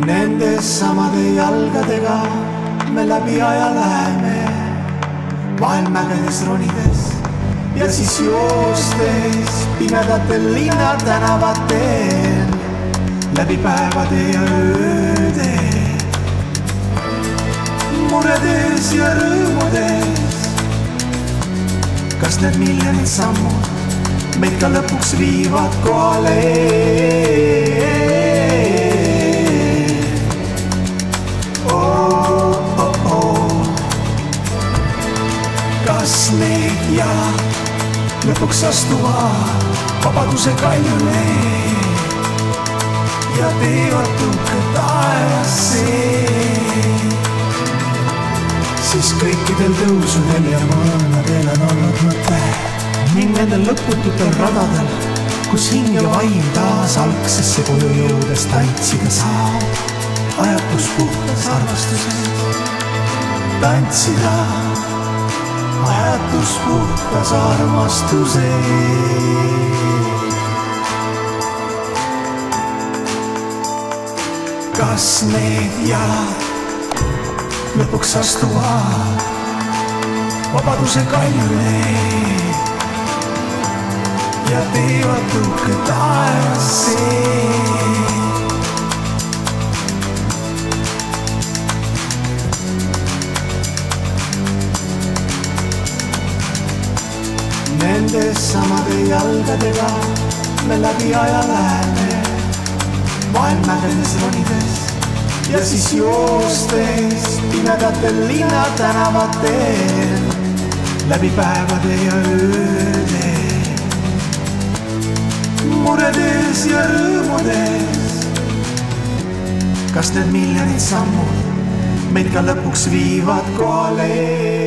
Nendes samade jalgadega me läbi aja läheme, vahel mägedes ronides ja siis joostes pimedatel linnatänavatel, läbi päevade ja ööde, muredes ja rõõmudes. Kas need miljonid sammud meid ka lõpuks viivad kohale? Kas need jalad lõpuks astuvad vabaduse kaljule ja teevad tõuke taevasse? Siis kõikidel tõusudel ja mõõnadel on olnud mõte ning nendel lõpututel radadel, kus hing ja vaim taas algsesse koju jõudes tantsida saab, ajatus puhtas armastuses. Tantsida ajatus puhtas armastuses. Kas need jalad lõpuks astuvad vabaduse kaljule ja teevad tõuke taevasse? Nendes samade jalgadega me läbi aja läheme, vahel mägedes ronides ja siis joostes pimedatel linnatänavatel, läbi päevade ja ööde, muredes ja rõõmudes. Kas need miljonid sammud meid ka lõpuks viivad kohale?